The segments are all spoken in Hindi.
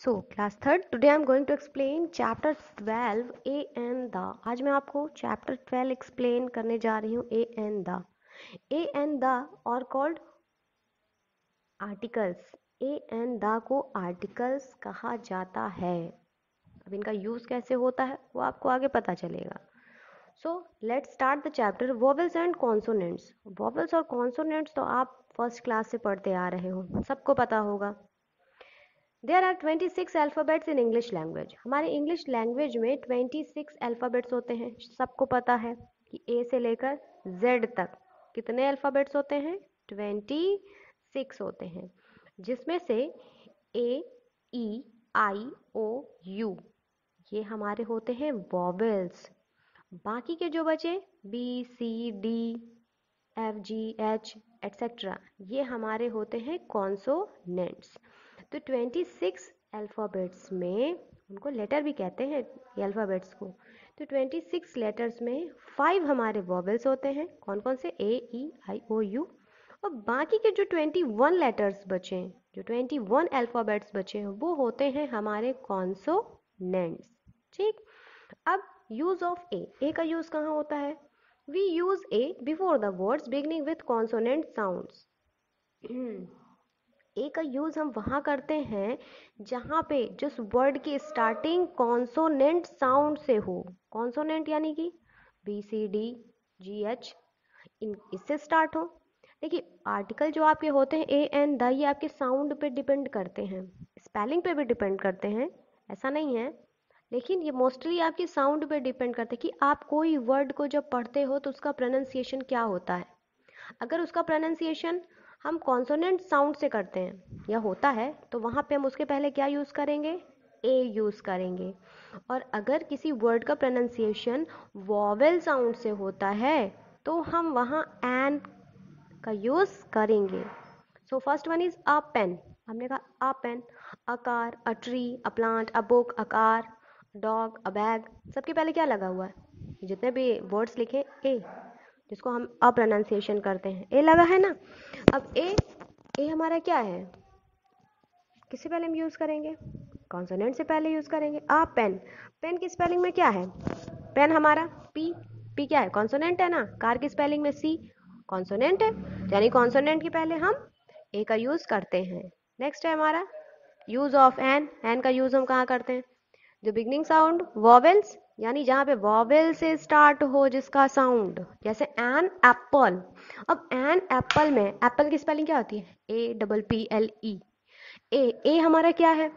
So class third today I am going to explain chapter 12 a and the. आज मैं आपको चैप्टर 12 एक्सप्लेन करने जा रही हूँ a and the. A and the और called articles. A and the को आर्टिकल्स कहा जाता है। अब इनका यूज कैसे होता है वो आपको आगे पता चलेगा। So let's start the chapter vowels and consonants. Vowels और कॉन्सोनेंट्स तो आप फर्स्ट क्लास से पढ़ते आ रहे हो, सबको पता होगा। There are 26 alphabets in English language. हमारे इंग्लिश लैंग्वेज में 26 अल्फ़ाबेट्स होते हैं। सबको पता है कि ए से लेकर जेड तक कितने अल्फ़ाबेट्स होते हैं? 26 होते हैं, जिसमें से A, E, I, O, you ये हमारे होते हैं वॉवेल्स। बाकी के जो बचे B, C, D, F, G, H etcetera ये हमारे होते हैं कॉन्सोनेंट्स। तो 26 अल्फ़ाबेट्स में उनको लेटर भी कहते हैं ये अल्फ़ाबेट्स को। तो 26 लेटर्स में 5 हमारे वॉवेल्स होते हैं। कौन कौन से? A, E, I, O, U. और बाकी के जो 21 लेटर्स बचे, जो 21 अल्फ़ाबेट्स बचे हैं वो होते हैं हमारे कॉन्सोनेंट्स। ठीक। अब यूज ऑफ ए का यूज कहाँ होता है? We use a before the words beginning with consonant sounds. A का यूज हम वहाँ करते हैं जहाँ पे जिस वर्ड की स्टार्टिंग कॉन्सोनेंट साउंड से हो। कॉन्सोनेंट यानी कि B, C, D, G, H इससे स्टार्ट हो। देखिए आर्टिकल जो आपके होते हैं ए एंड द, ये आपके साउंड पे डिपेंड करते हैं, स्पेलिंग पे भी डिपेंड करते हैं, ऐसा नहीं है, लेकिन ये मोस्टली आपकी साउंड पे डिपेंड करते हैं कि आप कोई वर्ड को जब पढ़ते हो तो उसका प्रोनाउंसिएशन क्या होता है। अगर उसका प्रोनाउंसिएशन हम कॉन्सोनेंट साउंड से करते हैं या होता है तो वहाँ पे हम उसके पहले क्या यूज़ करेंगे? ए यूज़ करेंगे। और अगर किसी वर्ड का प्रोनाउंसिएशन वॉवेल साउंड से होता है तो हम वहाँ एन का यूज़ करेंगे। So first one is a pen. हमने कहा a pen, a car, a tree, a plant, a book, a car, dog, a bag. सबके पहले क्या लगा हुआ है? जितने भी वर्ड्स लिखे ए, जिसको हम अ प्रोनाउंसिएशन करते हैं, ए लगा है ना। अब ए हमारा क्या है? किससे पहले हम यूज़ करेंगे? कॉन्सोनेंट से पहले यूज़ करेंगे। अ पेन, पेन की स्पेलिंग में क्या है? पेन हमारा पी, पी क्या है? कॉन्सोनेंट है ना। कार की स्पेलिंग में सी, कॉन्सोनेंट है, यानी कॉन्सोनेंट के पहले हम ए का यूज़ करते हैं। नेक्स्ट है हमारा यूज़ ऑफ एन का यूज़ हम कहाँ करते हैं? जो बिगनिंग साउंड वॉवेल्स, यानी जहाँ पे वॉवेल से स्टार्ट हो जिसका साउंड, जैसे एन एप्पल। अब एन एप्पल में एप्पल की स्पेलिंग क्या होती है? A double P L E. A हमारा क्या है?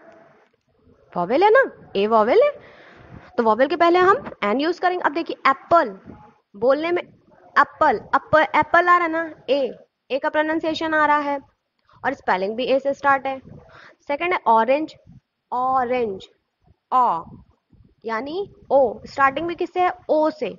वॉवेल है ना, ए वॉवेल है, तो वॉवेल के पहले हम एन यूज करेंगे। अब देखिए एप्पल बोलने में एप्पल एप्पल आ रहा है ना, ए का प्रोनाउंसिएशन आ रहा है और स्पेलिंग भी ए से स्टार्ट है। सेकंड है ऑरेंज, ऑरेंज, ऑ यानी ओ, स्टार्टिंग भी किससे है? ओ से।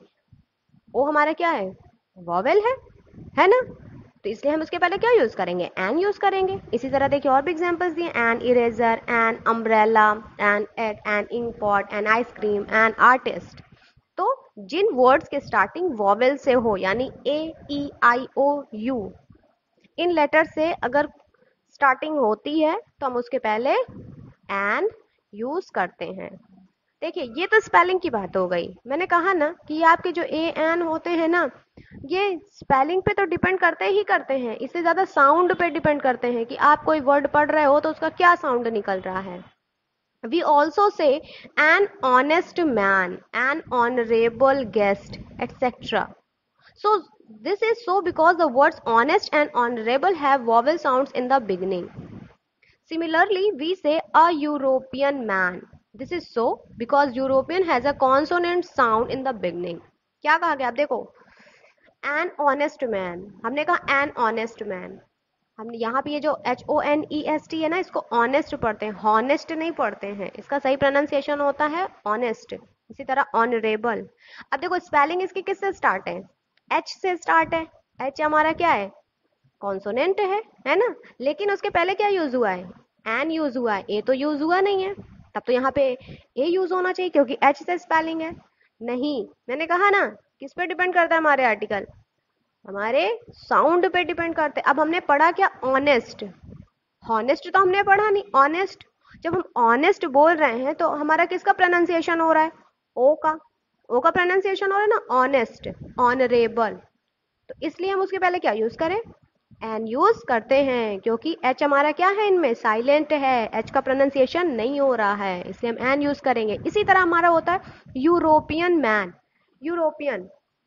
ओ हमारा क्या है? वॉवेल है ना। तो इसलिए हम उसके पहले क्या यूज करेंगे? एन यूज करेंगे। इसी तरह देखिए और भी एग्जांपल्स दिए, an eraser, an umbrella, an egg, an ink pot, an ice cream, an artist. तो जिन वर्ड्स के स्टार्टिंग वॉवेल से हो, यानी ए, E, I, O, you, in letter से अगर स्टार्टिंग होती है तो हम उसके पहले एन यूज करते हैं। देखिए ये तो स्पेलिंग की बात हो गई। मैंने कहा ना कि ये आपके जो ए एन होते हैं ना, ये स्पेलिंग पे तो डिपेंड करते ही करते हैं, इससे ज़्यादा साउंड पे डिपेंड करते हैं कि आप कोई वर्ड पढ़ रहे हो तो उसका क्या साउंड निकल रहा है। We also say an honest man, an honorable guest, etc. So this is so because the words honest and honorable have vowel sounds in the beginning. Similarly, we say a European man. This is so because European has a consonant sound in the beginning. क्या कहा गया? आप देखो, an honest man, हमने कहा an honest man। हम यहाँ पे ये जो HONEST है ना, इसको ऑनेस्ट पढ़ते हैं, हॉनेस्ट नहीं पढ़ते हैं। इसका सही प्रोनाउंसिएशन होता है ऑनेस्ट। इसी तरह ऑनरेबल। अब देखो स्पेलिंग इसकी किससे स्टार्ट है? एच से स्टार्ट है। एच हमारा क्या है? कॉन्सोनेंट है ना। लेकिन उसके पहले क्या यूज हुआ है? एन यूज हुआ है, ए तो यूज हुआ नहीं है। तब तो यहाँ पे ए यूज होना चाहिए क्योंकि एच से स्पेलिंग है। नहीं, मैंने कहा ना किस पे डिपेंड करता है हमारे आर्टिकल? हमारे साउंड पे डिपेंड करते। अब हमने पढ़ा क्या? ऑनेस्ट। हॉनेस्ट तो हमने पढ़ा नहीं, ऑनेस्ट। जब हम ऑनेस्ट बोल रहे हैं तो हमारा किसका प्रोनाउंसिएशन हो रहा है? ओ का प्रोनाउंसिएशन हो रहा है ना, ऑनेस्ट, ऑनरेबल। तो इसलिए हम उसके पहले क्या यूज करें? एन यूज करते हैं, क्योंकि एच हमारा क्या है, इनमें साइलेंट है, एच का प्रोनाउंसिएशन नहीं हो रहा है, इसलिए हम एन यूज करेंगे। इसी तरह हमारा होता है यूरोपियन मैन। यूरोपियन,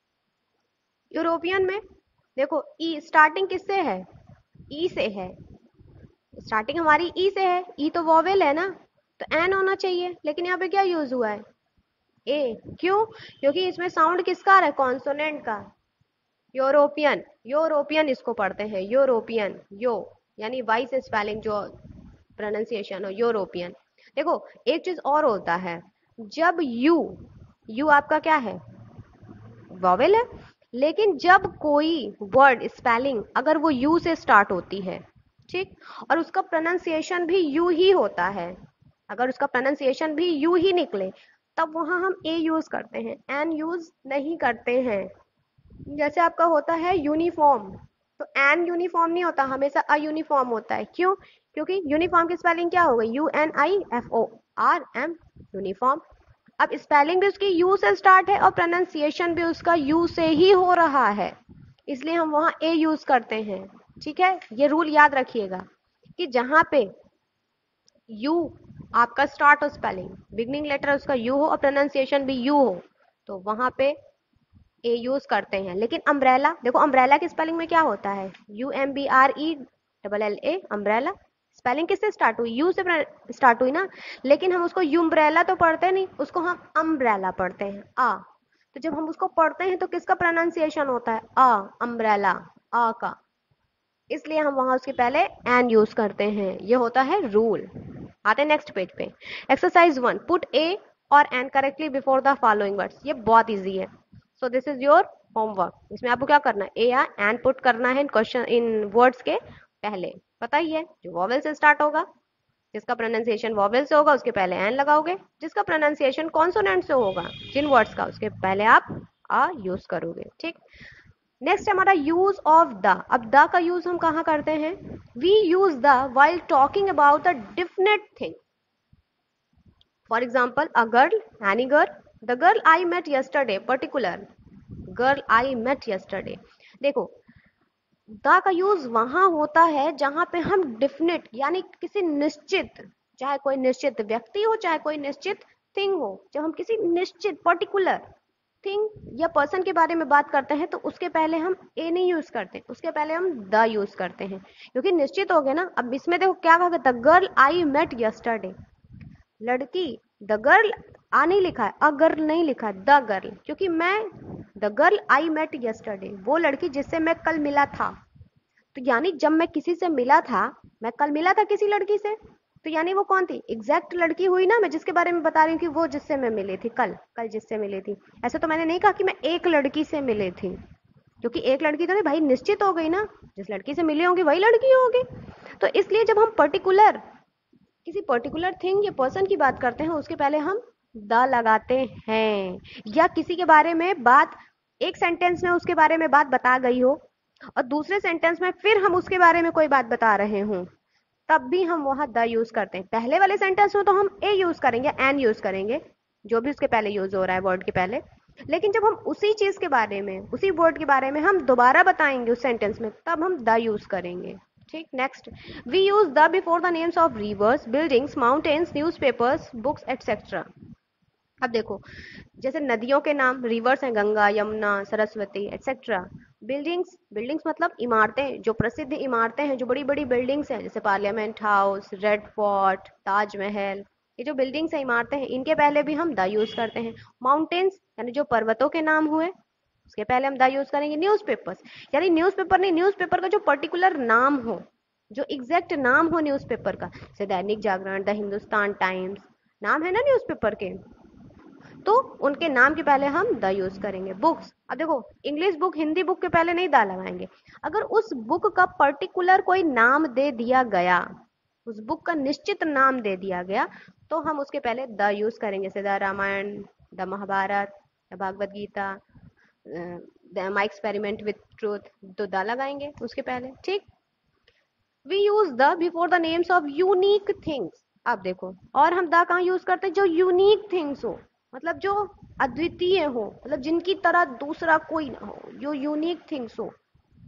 यूरोपियन में देखो ई स्टार्टिंग किससे है? ई से है, स्टार्टिंग हमारी ई से है, ई तो वॉवेल है ना, तो एन होना चाहिए, लेकिन यहाँ पे क्या यूज हुआ है? ए। क्यों? क्योंकि इसमें साउंड किसका आ रहा है? कॉन्सोनेंट का। यूरोपियन, यूरोपियन इसको पढ़ते हैं, यूरोपियन, यो यानी वाई से स्पेलिंग जो प्रोनाउंसिएशन हो, यूरोपियन। देखो एक चीज और होता है, जब यू, यू आपका क्या है? वॉवेल है, लेकिन जब कोई वर्ड स्पेलिंग अगर वो यू से स्टार्ट होती है, ठीक, और उसका प्रोनाउंसिएशन भी यू ही होता है, अगर उसका प्रोनाउंसिएशन भी यू ही निकले, तब वहां हम ए यूज करते हैं, एन यूज नहीं करते हैं। जैसे आपका होता है यूनिफॉर्म, तो एन यूनिफॉर्म नहीं होता, हमेशा अ यूनिफॉर्म होता है। क्यों? क्योंकि यूनिफॉर्म की स्पेलिंग क्या होगी? UNIFORM, uniform. अब स्पेलिंग भी उसकी यू से स्टार्ट है और प्रोनाउंसिएशन भी उसका यू से ही हो रहा है, इसलिए हम वहां ए यूज करते हैं। ठीक है, ये रूल याद रखिएगा कि जहां पे यू आपका स्टार्ट हो, स्पेलिंग बिगनिंग लेटर उसका यू हो और प्रोनाउंसिएशन भी यू हो, तो वहां पे ए यूज करते हैं। लेकिन अम्ब्रेला, देखो अम्ब्रेला की स्पेलिंग में क्या होता है? UMBRELLA, umbrella. स्पेलिंग किससे स्टार्ट हुई? यू से स्टार्ट हुई ना, लेकिन हम उसको यूम्ब्रेला तो पढ़ते नहीं, उसको हम अम्ब्रेला पढ़ते हैं, आ। तो जब हम उसको पढ़ते हैं तो किसका प्रोनाउंसिएशन होता है? आ, अम्ब्रेला, आ का, इसलिए हम वहां उसके पहले एन यूज करते हैं। ये होता है रूल। आते हैं नेक्स्ट पेज पे। एक्सरसाइज 1, पुट ए और an correctly before the following words. ये बहुत इजी है, so this is your homework. इसमें आपको क्या करना है? ए या एन पुट करना है इन क्वेश्चन, इन वर्ड्स के पहले। पता ही है, जो वॉवेल से स्टार्ट होगा, जिसका प्रोनाउंसिएशन वॉवेल से होगा उसके पहले एन लगाओगे, जिसका प्रोनाउंसिएशन कॉन्सोनेंट से होगा जिन वर्ड्स का, उसके पहले आप आ यूज करोगे। ठीक, नेक्स्ट हमारा यूज ऑफ द। अब द का यूज हम कहाँ करते हैं? We use the while talking about a definite thing. For example, a girl, any girl, the girl I met yesterday, particular girl I met yesterday. देखो द का यूज वहां होता है जहां पे हम डिफिनेट यानी किसी निश्चित, चाहे कोई निश्चित व्यक्ति हो चाहे कोई निश्चित थिंग हो, जब हम किसी निश्चित पर्टिकुलर थिंग या पर्सन के बारे में बात करते हैं तो उसके पहले हम ए नहीं यूज करते, उसके पहले हम द यूज करते हैं, क्योंकि निश्चित हो गया ना। अब इसमें देखो क्या कहा, the girl I met yesterday, लड़की, द गर्ल आ नहीं लिखा है, अ गर्ल नहीं लिखा है, द गर्ल, क्योंकि मैं, the girl I met yesterday, वो लड़की जिससे मैं कल मिला था। तो यानी जब मैं किसी से मिला था, मैं कल मिला था किसी लड़की से, तो यानी वो कौन थी? एग्जैक्ट लड़की हुई ना, मैं जिसके बारे में बता रही हूँ कि वो जिससे मैं मिली थी कल, कल जिससे मिली थी। ऐसे तो मैंने नहीं कहा कि मैं एक लड़की से मिली थी, क्योंकि एक लड़की तो नहीं भाई, निश्चित हो गई ना, जिस लड़की से मिली होगी वही लड़की होगी। तो इसलिए जब हम पर्टिकुलर किसी पर्टिकुलर थिंग या पर्सन की बात करते हैं उसके पहले हम द लगाते हैं। या किसी के बारे में बात, एक सेंटेंस में उसके बारे में बात बता गई हो और दूसरे सेंटेंस में फिर हम उसके बारे में कोई बात बता रहे हों, तब भी हम वहां द यूज करते हैं। पहले वाले सेंटेंस में तो हम ए यूज करेंगे, एन यूज करेंगे, जो भी उसके पहले यूज हो रहा है वर्ड के पहले। लेकिन जब हम उसी चीज के बारे में, उसी वर्ड के बारे में हम दोबारा बताएंगे उस सेंटेंस में, तब हम द यूज करेंगे। ठीक, next, we use the before the names of rivers, buildings, mountains, newspapers, books etcetera. अब देखो, जैसे नदियों के नाम, रिवर्स हैं Ganga, Yamuna, Saraswati etcetera. Buildings, buildings मतलब इमारतें, जो प्रसिद्ध इमारतें हैं, जो बड़ी बड़ी बिल्डिंग्स हैं, जैसे parliament house, red fort, Taj Mahal, ये जो बिल्डिंग्स हैं, इमारतें हैं, इनके पहले भी हम द यूज करते हैं। माउंटेन्स यानी जो पर्वतों के नाम हुए, उसके पहले हम द यूज करेंगे। न्यूज़पेपर्स यानी न्यूज़पेपर नहीं, न्यूज़पेपर का जो पर्टिकुलर नाम हो, जो एग्जैक्ट नाम हो न्यूज़पेपर का, जैसे दैनिक जागरण, द हिंदुस्तान टाइम्स, नाम है ना न्यूज़पेपर के, तो उनके नाम के पहले हम द यूज करेंगे। बुक्स, अब देखो इंग्लिश बुक, हिंदी बुक के पहले नहीं द लगाएंगे। अगर उस बुक का पर्टिकुलर कोई नाम दे दिया गया, उस बुक का निश्चित नाम दे दिया गया, तो हम उसके पहले द यूज करेंगे, जैसे the Ramayana, the Mahabharata, the Bhagavad Gita, my experiment with truth, तो द लगाएंगे उसके पहले। ठीक, we use the before the names of unique things. अब देखो, और हम द कहाँ यूज करते हैं? जो यूनिक थिंग्स हो, मतलब जो अद्वितीय हो, मतलब जिनकी तरह दूसरा कोई ना हो, जो यूनिक थिंग्स हो,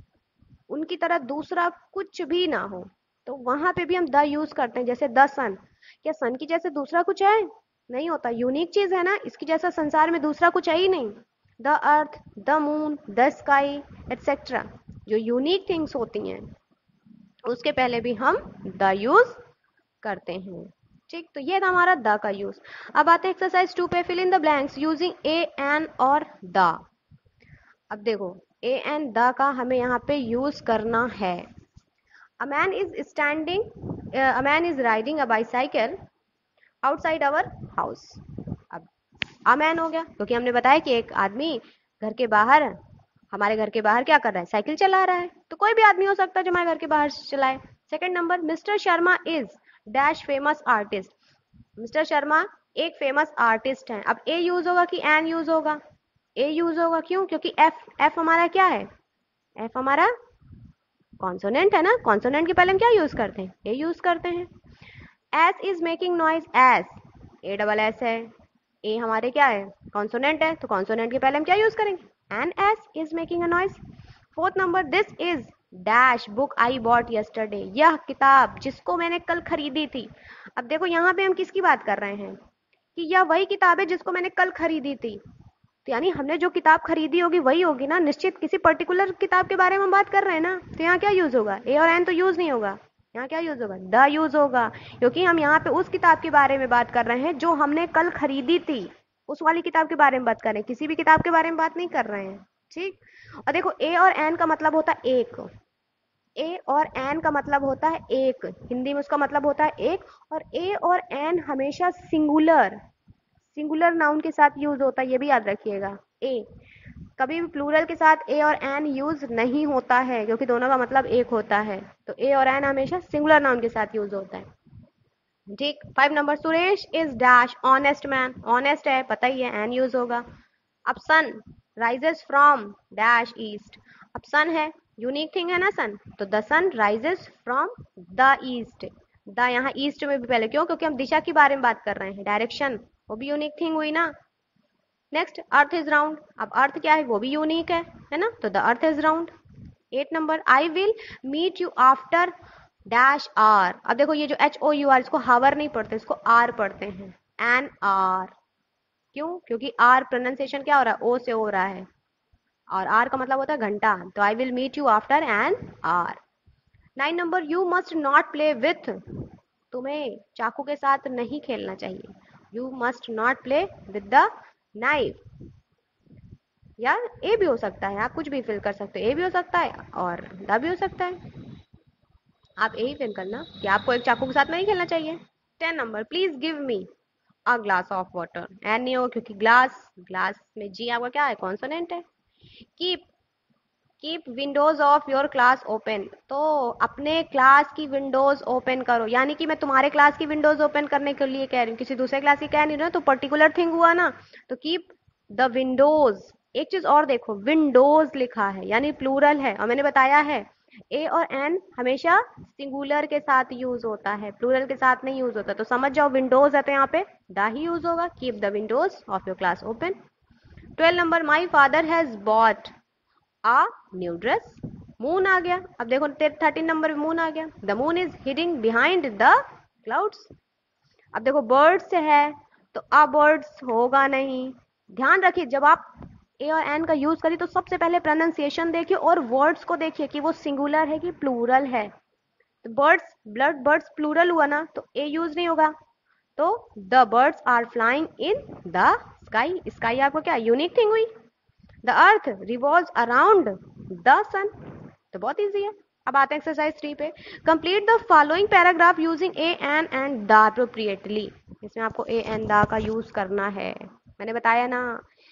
उनकी तरह दूसरा कुछ भी ना हो, तो वहां पे भी हम द यूज करते हैं। जैसे द सन, क्या सन की जैसे दूसरा कुछ है? नहीं होता, यूनिक चीज है ना, इसकी जैसा संसार में दूसरा कुछ है ही नहीं। The earth, the moon, the sky, etcetera, जो यूनिक थिंग्स होती हैं उसके पहले भी हम द यूज करते हैं। ठीक, तो ये था हमारा द का यूज। अब आते हैं एक्सरसाइज 2 पे, fill in the blanks using a, an और द। अब देखो, ए एंड द का हमें यहाँ पे यूज करना है। A man is standing, a man is riding a bicycle outside our house. अब अ मैन हो गया क्योंकि हमने बताया कि एक आदमी घर के बाहर, हमारे घर के बाहर क्या कर रहा है? साइकिल चला रहा है। तो कोई भी आदमी हो सकता है जो हमारे घर के बाहर चलाए। Second number, mister Sharma is dash famous artist. Mister Sharma एक फेमस आर्टिस्ट हैं। अब ए यूज होगा कि एन यूज होगा? ए यूज होगा, क्यों? क्योंकि एफ, एफ हमारा क्या है? एफ हमारा कॉन्सोनेंट है ना, कॉन्सोनेंट के पहले हम क्या यूज करते हैं? ए यूज करते हैं। S is making noise, S, a double S है। ए हमारे क्या है? कॉन्सोनेंट है, तो कॉन्सोनेंट के पहले हम क्या यूज करेंगे? An S is making a noise. Fourth number, this is dash book I bought yesterday. यह किताब जिसको मैंने कल खरीदी थी। अब देखो यहाँ पे हम किसकी बात कर रहे हैं? कि यह वही किताब है जिसको मैंने कल खरीदी थी। तो यानी हमने जो किताब खरीदी होगी वही होगी ना, निश्चित किसी पर्टिकुलर किताब के बारे में हम बात कर रहे हैं ना। तो यहाँ क्या यूज होगा? ए और एन तो यूज नहीं होगा, यहाँ क्या यूज होगा? द यूज होगा, क्योंकि हम यहाँ पे उस किताब के बारे में बात कर रहे हैं जो हमने कल खरीदी थी। उस वाली किताब के बारे में बात कर रहे हैं, किसी भी किताब के बारे में बात नहीं कर रहे हैं। ठीक, और देखो, ए और एन का मतलब होता है एक। ए और एन का मतलब होता है एक, हिंदी में उसका मतलब होता है एक। और ए और एन हमेशा सिंगुलर, सिंगुलर नाउन के साथ यूज होता है, ये भी याद रखिएगा। ए कभी भी प्लूरल के साथ ए और एन यूज नहीं होता है, क्योंकि दोनों का मतलब एक होता है। तो ए और एन हमेशा सिंगुलर नाउन के साथ यूज होता है। ठीक, 5 number, Suresh is dash honest man. Honest है, पता ही है, एन यूज होगा। अब sun rises from dash east. अब सन है, यूनिक थिंग है ना सन, तो the sun rises from the east. The यहाँ ईस्ट में भी पहले, क्यों? क्योंकि हम दिशा के बारे में बात कर रहे हैं, डायरेक्शन, वो भी यूनिक थिंग हुई ना। Next, earth is round. अब अर्थ क्या है? वो भी यूनिक है ना, तो the earth is round. 8 number, I will meet you after dash hour. अब देखो, ये जो एच ओ यू आर, इसको हावर नहीं पढ़ते, इसको आर पढ़ते हैं, एन आर। क्यों? क्योंकि आर प्रोनाउंसिएशन क्या हो रहा है? ओ से हो रहा है, और आर का मतलब होता है घंटा। तो I will meet you after an hour. 9 number, you must not play with. तुम्हें चाकू के साथ नहीं खेलना चाहिए। You must not play with the knife. या ए भी हो सकता है, आप कुछ भी फिल कर सकते हो, ए भी हो सकता है और द भी हो सकता है। आप ए ही फिल करना कि आपको एक चाकू के साथ नहीं खेलना चाहिए। 10 number, please give me a glass of water. An नहीं होगा क्योंकि ग्लास, ग्लास में जी आपका क्या है? कॉन्सोनेंट है। Keep, keep windows of your class open. तो अपने क्लास की विंडोज ओपन करो, यानी कि मैं तुम्हारे क्लास की विंडोज ओपन करने के लिए कह रही हूँ, किसी दूसरे क्लास की कह नहीं रही हूँ, तो पर्टिकुलर थिंग हुआ ना। तो कीप द विंडोज। एक चीज और देखो, विंडोज लिखा है यानी प्लूरल है, और मैंने बताया है ए और एन हमेशा सिंगुलर के साथ यूज होता है, प्लूरल के साथ नहीं यूज होता। तो समझ जाओ, विंडोज है तो यहाँ पे द ही यूज होगा। Keep the windows of your class open. 12 number, my father has bought a new dress. Moon आ गया। अब देखो 13 नंबर में मून आ गया। The moon is hiding behind the clouds. अब देखो, बर्ड्स है तो अ बर्ड्स होगा नहीं। ध्यान रखिए, जब आप ए और एन का यूज करिए तो सबसे पहले प्रोनाउंसिएशन देखिए और वर्ड्स को देखिए कि वो सिंगुलर है कि प्लूरल है। तो बर्ड्स, ब्लड बर्ड्स प्लूरल हुआ ना, तो ए यूज नहीं होगा। तो the birds are flying in the sky. Sky आपको क्या यूनिक थिंग हुई? The earth revolves around the sun. तो बहुत इजी है। अब आते हैं एक्सरसाइज 3 पे। Complete the following paragraph using a an and the appropriately. इसमें आपको ए एंड द का यूज करना है। मैंने बताया ना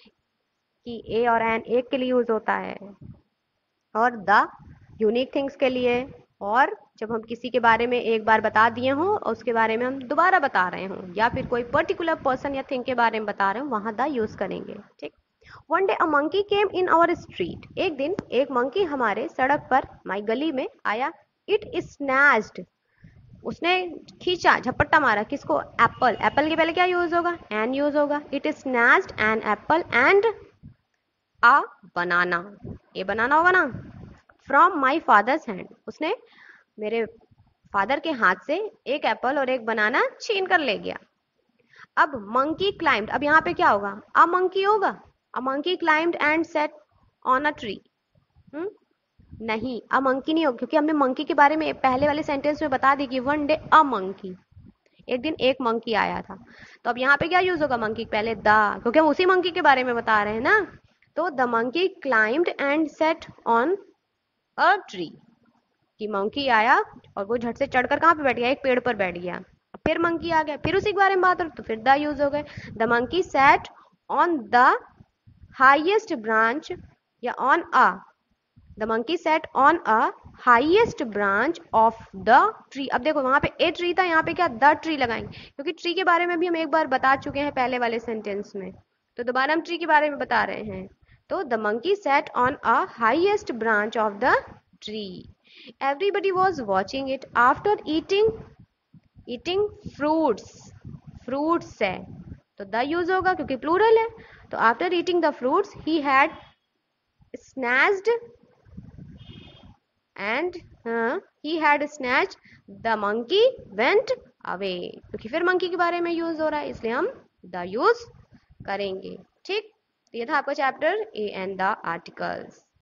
कि ए और एन एक के लिए यूज होता है और द यूनिक थिंग्स के लिए। और जब हम किसी के बारे में एक बार बता दिए हों और उसके बारे में हम दोबारा बता रहे हों, या फिर कोई पर्टिकुलर पर्सन या थिंग के बारे में बता रहे हो, वहां द यूज करेंगे। ठीक। One day a monkey came in our street. एक दिन एक मंकी हमारे सड़क पर, हमारी गली में आया। इट स्नैच्ड, उसने खींचा, झपट्टा मारा किसको? एप्पल। एप्पल के पहले क्या यूज होगा? एन यूज होगा। It snatched an apple and a banana. ये बनाना होगा ना। फ्रॉम माई फादर्स हैंड, उसने मेरे फादर के हाथ से एक एप्पल और एक बनाना छीन कर ले गया। अब मंकी क्लाइम्ड, अब यहाँ पे क्या होगा? अ मंकी होगा। A monkey climbed and sat on a tree. नहीं, अ मंकी नहीं होगा, क्योंकि हमने मंकी के बारे में पहले वाले सेंटेंस में बता दी कि वन डे अ मंकी, एक दिन एक मंकी आया था। तो अब यहाँ पे क्या यूज होगा? मंकी पहले द, क्योंकि हम उसी मंकी के बारे में बता रहे हैं ना। तो the monkey climbed and sat on a tree, कि मंकी आया और वो झट से चढ़कर कहाँ पे बैठ गया? एक पेड़ पर बैठ गया। फिर मंकी आ गया, फिर उसी के बारे में बात हो, तो फिर द यूज हो गए। The monkey sat on the highest branch, या on a, the monkey sat on a highest branch of the tree. अब देखो वहां पे ए ट्री था, यहाँ पे क्या द ट्री लगाएंगे, क्योंकि ट्री के बारे में भी हम एक बार बता चुके हैं पहले वाले सेंटेंस में, तो दोबारा हम ट्री के बारे में बता रहे हैं। तो the monkey sat on a highest branch of the tree. Everybody was watching it after eating fruits. Fruits है तो द यूज होगा क्योंकि प्लूरल है। तो after eating the fruits he had snatched and he had snatched, the monkey went away, क्योंकि फिर monkey के बारे में यूज हो रहा है इसलिए हम the यूज करेंगे। ठीक, ये था आपका chapter a and the articles.